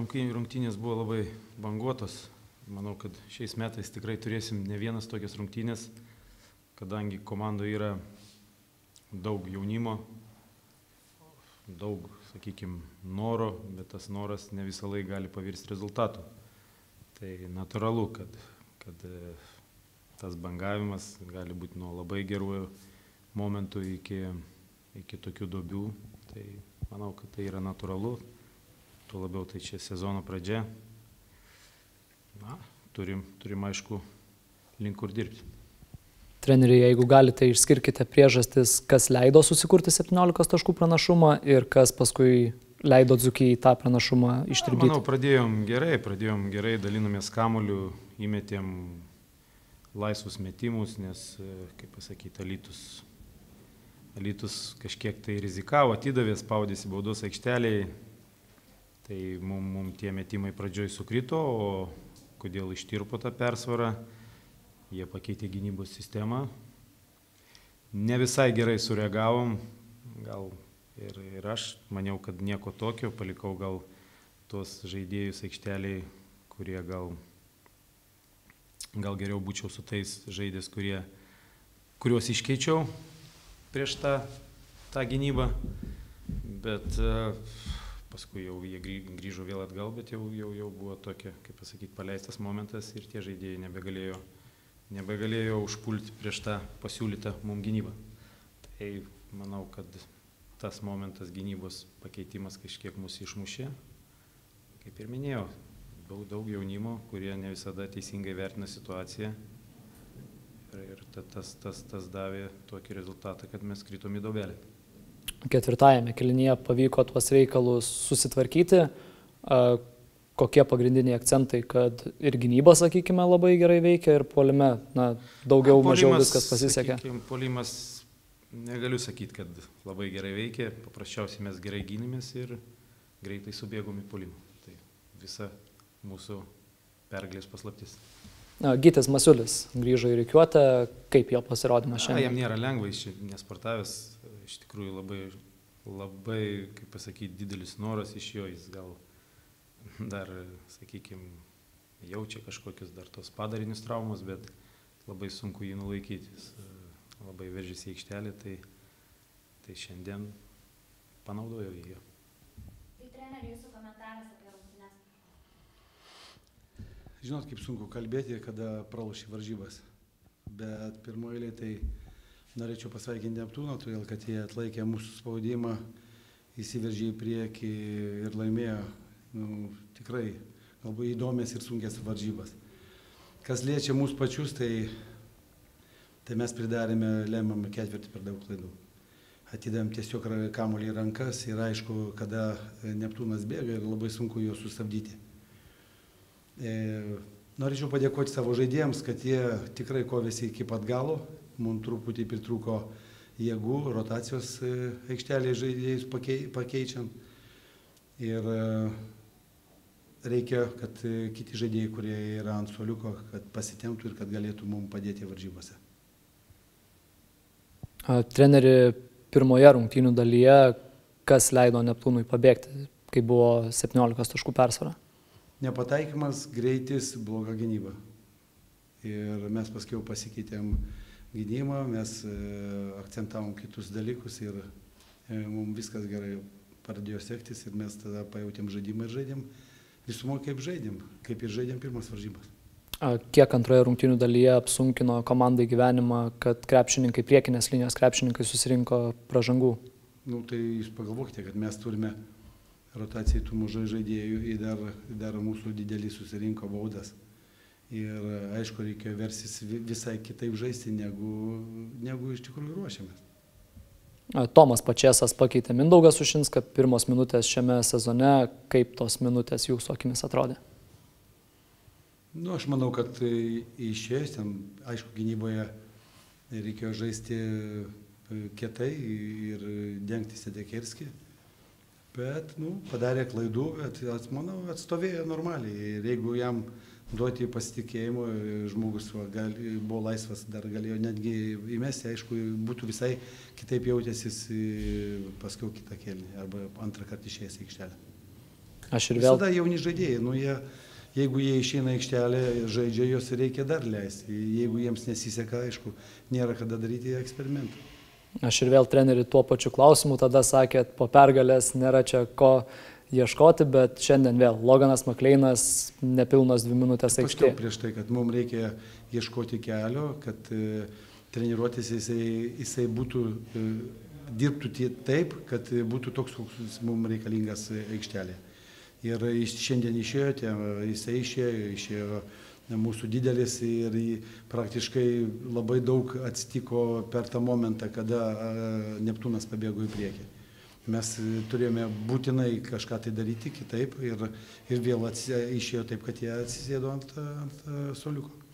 rungtynės buvo labai banguotos. Manau, kad šiais metais tikrai turėsim ne vienas tokias rungtynės, kadangi komandoje yra daug jaunimo, daug, sakykime, noro, bet tas noras ne visą laiką gali pavirsti rezultatų. Tai natūralu, kad tas bangavimas gali būti nuo labai gerų momentų iki tokių duobių. Tai manau, kad tai yra natūralu, tuo labiau tai čia sezono pradžia. Na, turim aišku link kur dirbti. Treneriai, jeigu galite, išskirkite priežastis, kas leido susikurti 17 taškų pranašumą ir kas paskui leido Dzūkijai tą pranašumą ištirpdyti. Manau, pradėjom gerai, dalinomės kamuoliu, įmetėm laisvus metimus, nes, kaip pasakyti, Alytus kažkiek tai rizikavo, atidavė, spaudėsi baudos aikšteliai, tai mum tie metimai pradžioj sukrito, o kodėl ištirpo tą persvarą, jie pakeitė gynybos sistemą. Ne visai gerai sureagavom, gal ir aš maniau, kad nieko tokio, palikau gal tos žaidėjus aikšteliai, kurie gal geriau būčiau su tais žaidės, kuriuos iškeičiau prieš tą gynybą, bet paskui jau jie grįžo vėl atgal, bet jau buvo tokia, kaip pasakyti, paleistas momentas ir tie žaidėjai nebegalėjo užpulti prieš tą pasiūlytą mum gynybą. Tai manau, kad tas momentas gynybos pakeitimas kažkiek mus išmušė. Kaip ir minėjau, daug jaunimo, kurie ne visada teisingai vertina situaciją. Ir tas davė tokį rezultatą, kad mes kritom į duobelę. Ketvirtajame kėlinyje pavyko tuos reikalus susitvarkyti. Kokie pagrindiniai akcentai, kad ir gynyba, sakykime, labai gerai veikia ir puolime, daugiau mažiau viskas pasisekė? Puolimas, negaliu sakyti, kad labai gerai veikia, paprasčiausiai mes gerai gynėmės ir greitai subėgom į puolimą. Tai visa mūsų pergalės paslaptis. Gytis Masiulis grįžo į rikiuotę, kaip jo pasirodymas šiandien? Jam nėra lengva, jis nesportavęs, iš tikrųjų labai, kaip pasakyti, didelis noras iš jo, jis gal dar, sakykime, jaučia kažkokius dar tos padarinius traumus, bet labai sunku jį nulaikyti, jis labai veržėsi į aikštelę, tai šiandien panaudojau jį. Tai treneri, jūsų komentaras apie rungtynes? Žinot, kaip sunku kalbėti, kada praloši varžybas, bet pirmoje eilėje tai norėčiau pasveikinti Neptūną, todėl kad jie atlaikė mūsų spaudimą, įsiveržė į priekį ir laimėjo tikrai labai įdomias ir sunkės varžybas. Kas liečia mūsų pačius, tai mes pridarėme lemiamą ketvirtį per daug klaidų. Atidavėm tiesiog kamuolį į rankas ir aišku, kada Neptūnas bėga ir labai sunku jo sustabdyti. Norėčiau padėkoti savo žaidėjams, kad jie tikrai kovėsi iki pat galo. Mums truputį pritrūko jėgų, rotacijos aikštelėje žaidėjus pakeičiant. Ir reikia, kad kiti žaidėjai, kurie yra ant suoliuko, kad pasitemptų ir kad galėtų mums padėti varžybose. Treneri, pirmoje rungtynių dalyje, kas leido Neptūnui pabėgti, kai buvo 17 taškų persvara? Nepataikymas, greitis, bloga gynyba. Ir mes paskiau pasikeitėm gynybą, mes akcentavom kitus dalykus ir mums viskas gerai pradėjo sektis ir mes tada pajautėm žaidimą ir žaidėm visumą kaip ir žaidėm pirmas varžybas. Kiek antroje rungtynių dalyje apsunkino komandai gyvenimą, kad krepšininkai, priekinės linijos krepšininkai susirinko pražangų? Tai jūs pagalvokite, kad mes turime rotacijai tų mažai žaidėjų ir dar mūsų didelį susirinko baudas. Ir aišku, reikėjo versis visai kitaip žaisti, negu iš tikrųjų ruošiamės. Tomas Pačėsas pakeitė Mindaugą Sušinską, pirmos minutės šiame sezone. Kaip tos minutės jūsų akimis atrodė? Aš manau, kad išėjęs ten, aišku, gynyboje reikėjo žaisti kietai ir dengti Sedekerskį. Bet, padarė klaidų, bet, manau, atstovėjo normaliai. Ir jeigu jam duoti pasitikėjimo, žmogus buvo laisvas, dar galėjo netgi įmesti, aišku, būtų visai kitaip jautęsis paskiau kitą kėlinį arba antrą kartą išėjęs į aikštelę. Aš ir vėl. Visada jauni žaidėjai, jeigu jie išeina aikštelę, žaidžia, juos reikia dar leisti. Jeigu jiems nesiseka, aišku, nėra kada daryti eksperimentą. Aš ir vėl treneriui tuo pačiu klausimu tada sakėt, po pergalės nėra čia ko ieškoti, bet šiandien vėl Loganas Makleinas nepilnos 2 minutės aikštėje. Paskiau prieš tai, kad mums reikia ieškoti kelio, kad treniruotis jisai būtų, dirbtų taip, kad būtų toks, koks mums reikalingas aikštelė. Ir šiandien jisai išėjo mūsų didelis ir praktiškai labai daug atsitiko per tą momentą, kada Neptūnas pabėgo į priekį. Mes turėjome būtinai kažką tai daryti kitaip ir vėl išėjo taip, kad jie atsisėdo ant suoliuko.